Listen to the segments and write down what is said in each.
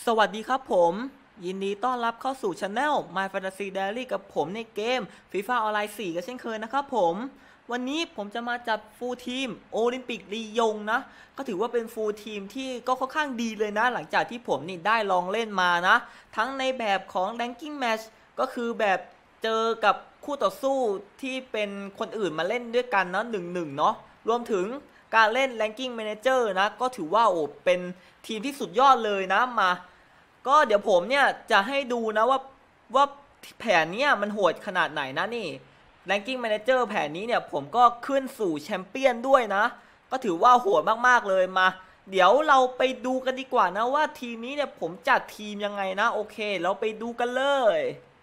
สวัสดีครับผมยินดีต้อนรับเข้าสู่ช anel My Fantasy Diary กับผมในเกม FIFA ออนไลน์4กันเช่นเคยนะครับผมวันนี้ผมจะมาจัดฟูลทีมโอลิมปิกลียงนะก็ถือว่าเป็นฟูลทีมที่ก็ค่อนข้างดีเลยนะหลังจากที่ผมนี่ได้ลองเล่นมานะทั้งในแบบของ Ranking Match ก็คือแบบเจอกับคู่ต่อสู้ที่เป็นคนอื่นมาเล่นด้วยกันนะ1-1เนาะรวมถึงการเล่น Ranking Manager นะก็ถือว่าเป็นทีมที่สุดยอดเลยนะมาก็เดี๋ยวผมเนี่ยจะให้ดูนะว่าแผนเนี้ยมันโหดขนาดไหนนะนี่ Ranking Manager แผนนี้เนี่ยผมก็ขึ้นสู่แชมเปี้ยนด้วยนะก็ถือว่าโหดมากๆเลยมาเดี๋ยวเราไปดูกันดีกว่านะว่าทีมนี้เนี่ยผมจัดทีมยังไงนะโอเคเราไปดูกันเลย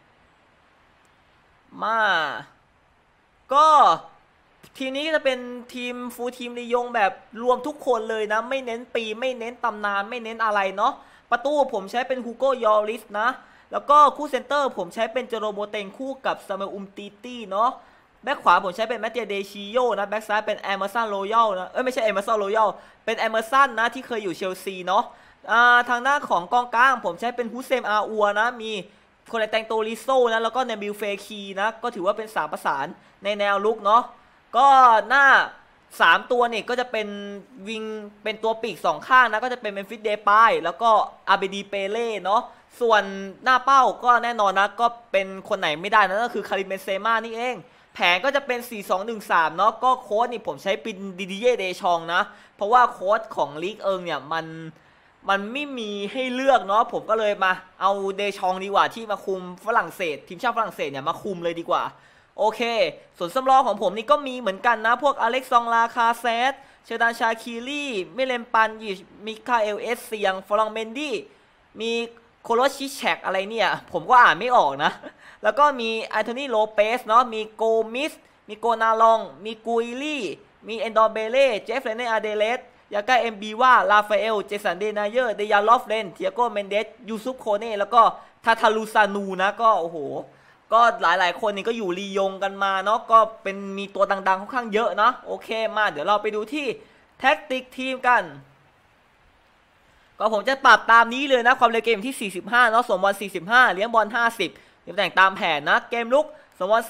มาก็ทีมนี้จะเป็นทีมฟูลทีมลียงแบบรวมทุกคนเลยนะไม่เน้นปีไม่เน้นตำนานไม่เน้นอะไรเนาะประตูผมใช้เป็นฮูโกยอริสนะแล้วก็คู่เซนเตอร์ผมใช้เป็นเจโรโบเตงคู่กับซามูเอลตีตี้เนาะแบ็คขวาผมใช้เป็นแมตเตียเดชิโยนะแบ็คซ้ายเป็นแอมเมอร์สันโรยัลนะไม่ใช่แอมเมอร์สันโรยัลเป็นแอมเมอร์สันนะที่เคยอยู่เชลซีเนาะทางหน้าของกองกลางผมใช้เป็นฮุเซมอาอัวนะมีคนในแตงโตลิโซนะแล้วก็เนบิลเฟคีนะก็ถือว่าเป็น3ประสานในแนวลุกเนาะก็หน้า3ตัวนี่ก็จะเป็นวิงเป็นตัวปีก2ข้างนะก็จะเป็นเมมฟิสเดปายแล้วก็อาเบดีเปเล่เนาะส่วนหน้าเป้าก็แน่นอนนะก็เป็นคนไหนไม่ได้นะก็คือคาริเมนเซม่านี่เองแผนก็จะเป็น 4-2-1-3 เนาะก็โค้ดนี่ผมใช้เป็นดิดิเย่เดชองนะเพราะว่าโค้ดของลีกเนี่ยมันไม่มีให้เลือกเนาะผมก็เลยมาเอาเดชองดีกว่าที่มาคุมฝรั่งเศสทีมชาติฝรั่งเศสเนี่ยมาคุมเลยดีกว่าโอเคส่วนสำรองของผมนี่ก็มีเหมือนกันนะพวกอเล็กซองลาคาเซตเชดานชาคีรีเมเลมปันยิชมิคาเอลเอสเซียงฟรองเมนดี้มีโคโรชิแชกอะไรเนี่ยผมก็อ่านไม่ออกนะแล้วก็มีอันโทนีโลเปสเนาะมีโกมิสมีโกนาลองมีกุยลี่มีเอนดอร์เบเล่เจฟเรเนอาเดเลสยาก้าเอ็มบีว่าลาฟาเอลเจสันเดนายเยอร์เดียลอฟเลนเทียโกเมนเดสยูซุปโคเน่แล้วก็ทาทาลูซานูนะก็โอ้โหก็หลายๆคนนี่ก็อยู่ลียงกันมาเนาะก็เป็นมีตัวดังๆค่อนข้างเยอะนะโอเคมาเดี๋ยวเราไปดูที่แท็กติกทีมกันก็ผมจะปรับตามนี้เลยนะความเร็วเกมที่45เนาะสมบอล45เลี้ยงบอล50ตำแหน่งตามแผนนะเกมลุกสมบอล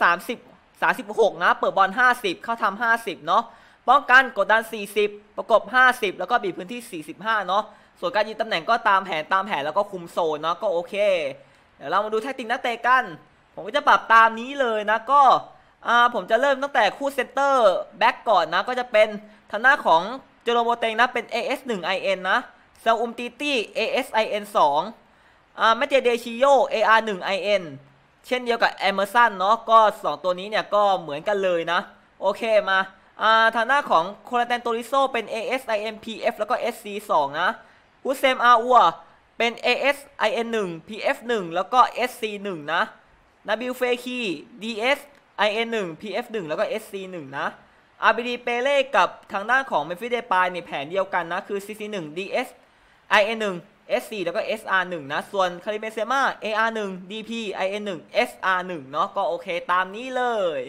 36นะเปิดบอล50เข้าทำ50เนาะป้องกันกดดัน40ประกบ50แล้วก็บีบพื้นที่45เนาะส่วนการยิงตำแหน่งก็ตามแผนแล้วก็คุมโซนเนาะก็โอเคเดี๋ยวเรามาดูแท็กติกนักเตะกันผมก็จะปรับตามนี้เลยนะก็ผมจะเริ่มตั้งแต่คู่เซนเตอร์แบ็กก่อนนะก็จะเป็นทางหน้าของเจโรโมเตงนะเป็น AS1IN นะซาอุมตีตี้ ASIN2 แมตเตเดชิโย AR1IN เช่นเดียวกับแอมเมอร์สันเนาะก็2ตัวนี้เนี่ยก็เหมือนกันเลยนะโอเคมาทางหน้าของโคลาเตนโตริโซเป็น ASIMPF แล้วก็ SC2 นะฮุเซมอาอัวเป็น ASIN1 PF1 แล้วก็ SC1 นะนาบิลเฟคี DSIN1 PF1 แล้วก็ SC1 นะอาบิดีเปเล่กับทางด้านของเมฟิเดปายในแผนเดียวกันนะคือ CC1 DSIN1 SC แล้วก็ SR1 นะส่วนคาริเมเซม่า AR1 DPIN1 SR1 เนาะก็โอเคตามนี้เลย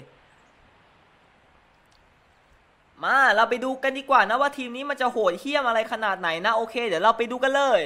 มาเราไปดูกันดีกว่านะว่าทีมนี้มันจะโหดเหี้ยมอะไรขนาดไหนนะโอเคเดี๋ยวเราไปดูกันเลย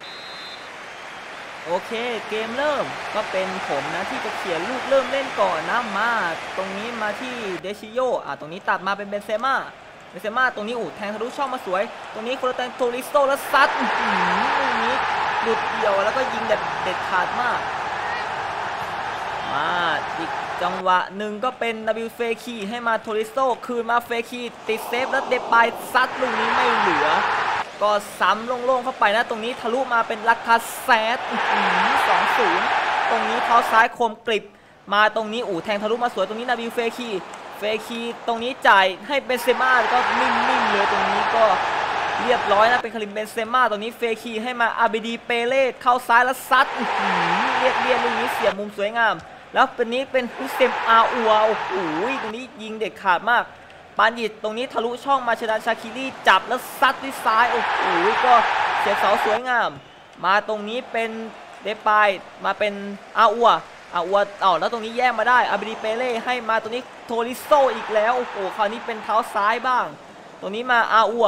โอเคเกมเริ่มก็เป็นผมนะที่จะเขียนลูกเริ่มเล่นก่อนนะมาตรงนี้มาที่เดชิโยตรงนี้ตัดมาเป็นเบนเซม่าตรงนี้แทงทะลุช่องมาสวยตรงนี้โคโรเตนโทริสโตแล้วซัดลูกนี้หลุดเดี่ยวแล้วก็ยิงแบบเด็ดขาดมากมาอีกจังหวะหนึ่งก็เป็นนาบิลเฟคีให้มาโทริสโตคืนมาเฟคีติดเซฟแล้วเดปายซัดลูกนี้ไม่เหลือก็ซ้ำโล่งๆเข้าไปนะตรงนี้ทะลุมาเป็นลักคาเซต2-0ตรงนี้เท้าซ้ายคมกริบมาตรงนี้แทงทะลุมาสวยตรงนี้นาบิลเฟคีตรงนี้จ่ายให้เบนเซม่าก็นิ่มๆเลยตรงนี้ก็เรียบร้อยนะเป็นคาริมเบนเซม่าตรงนี้เฟคีให้มาอาเบดีเปเล่เข้าซ้ายแล้วซัดเรียบลูกนี้เสียบมุมสวยงามแล้วตัวนี้เป็นฮุเซมอาอัวโอ้โหตรงนี้ยิงเด็ดขาดมากปานยิดตรงนี้ทะลุช่องมาเชดานชาคิรีจับแล้วซัดด้วยซ้ายโอ้โหก็เสียบเสาสวยงามมาตรงนี้เป็นเดปายมาเป็นอาอัวแล้วตรงนี้แย่งมาได้อาบิดีเปเล่ให้มาตรงนี้โทริโซอีกแล้วโอ้โหคราวนี้เป็นเท้าซ้ายบ้างตรงนี้มาอาอัว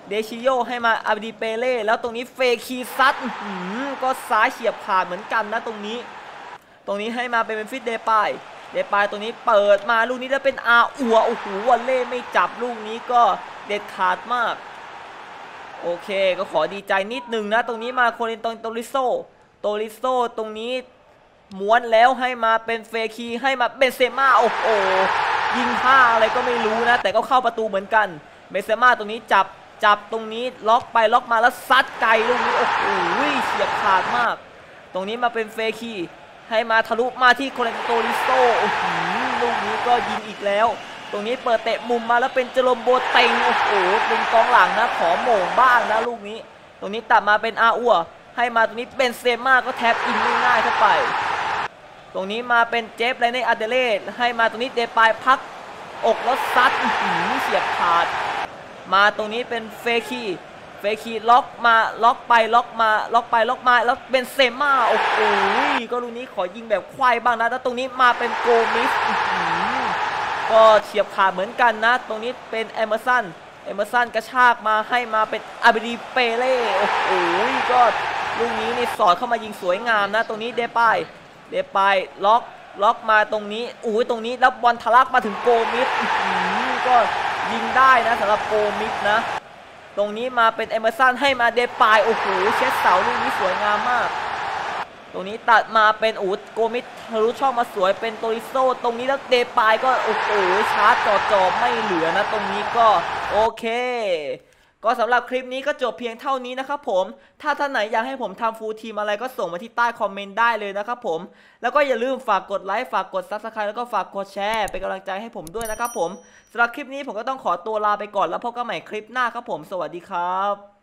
เดชิโยให้มาอาบดีเปเล่แล้วตรงนี้เฟคีซัดก็ซ้ายเฉียบขาดเหมือนกันนะตรงนี้ให้มาเป็นฟิตเดปายตรงนี้เปิดมาลูกนี้แล้วเป็นอาอัวโอ้โหวอลเล่ไม่จับลูกนี้ก็เด็ดขาดมากโอเคก็ขอดีใจนิดนึงนะตรงนี้มาโคเรนโตริโซตรงนี้ม้วนแล้วให้มาเป็นเฟคีให้มาเบนเซม่าโอ้โหยิงท่าอะไรก็ไม่รู้นะแต่ก็เข้าประตูเหมือนกันเบนเซม่าตรงนี้จับตรงนี้ล็อกไปล็อกมาแล้วซัดไกลลูกนี้โอ้โหเฉียบขาดมากตรงนี้มาเป็นเฟคีให้มาทะลุมาที่โคเรนโตริโซโอ้โหลูกนี้ก็ยิงอีกแล้วตรงนี้เปิดเตะมุมมาแล้วเป็นเจโรมโบเต็งโอ้โหเป็นกองหลังนะขอโหม่งบ้างนะลูกนี้ตรงนี้ตัดมาเป็นอาอัวให้มาตรงนี้เป็นเซม่าก็แท็บอินง่ายๆเข้าไปตรงนี้มาเป็นเจฟไรเน่อาเดเลสให้มาตรงนี้เดปายพักอกแล้วซัดเฉียบขาดมาตรงนี้เป็นเฟคีล็อกมาล็อกไปล็อกมาแล้วเป็นเซม่าโอ้โหก็ลูกนี้ขอยิงแบบควายบ้างนะแล้วตรงนี้มาเป็นโกมิสก็เฉียบขาดเหมือนกันนะตรงนี้เป็นเอเมอร์สันกระชากมาให้มาเป็นอาบิดีเปเล่โอ้โหก็ลูกนี้นี่สอดเข้ามายิงสวยงามนะตรงนี้เดปายล็อกมาตรงนี้ตรงนี้แล้วบอลทะลักมาถึงโกมิสก็ยิงได้นะสำหรับโกมิสนะตรงนี้มาเป็นเอเมอร์สันให้มาเดปายโอ้โหเช็ดเสาลูกนี้สวยงามมากตรงนี้ตัดมาเป็นโกมิสทะลุช่องมาสวยเป็นโตริโซตรงนี้แล้วเดปายก็โอ้โหชาร์จจ่อไม่เหลือนะตรงนี้ก็โอเคก็สำหรับคลิปนี้ก็จบเพียงเท่านี้นะครับผมถ้าท่านไหนอยากให้ผมทำฟูลทีมอะไรก็ส่งมาที่ใต้คอมเมนต์ได้เลยนะครับผมแล้วก็อย่าลืมฝากกดไลค์ฝากกด Subscribe แล้วก็ฝากกดแชร์เป็นกำลังใจให้ผมด้วยนะครับผมสำหรับคลิปนี้ผมก็ต้องขอตัวลาไปก่อนแล้วพบกันใหม่คลิปหน้าครับผมสวัสดีครับ